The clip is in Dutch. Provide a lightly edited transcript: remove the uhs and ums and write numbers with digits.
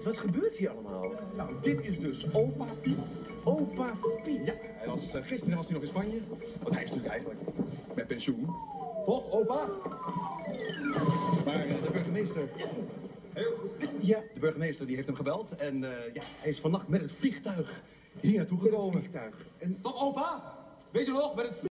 wat gebeurt hier allemaal? Nou, dit is dus opa Piet. Opa Piet. Ja, gisteren was hij nog in Spanje. Want hij is natuurlijk eigenlijk met pensioen. Toch, opa? Maar de burgemeester... Heel goed. Ja, de burgemeester die heeft hem gebeld. En ja, hij is vannacht met het vliegtuig hier naartoe gekomen. Vliegtuig. En... Toch, opa? Weet je nog, met het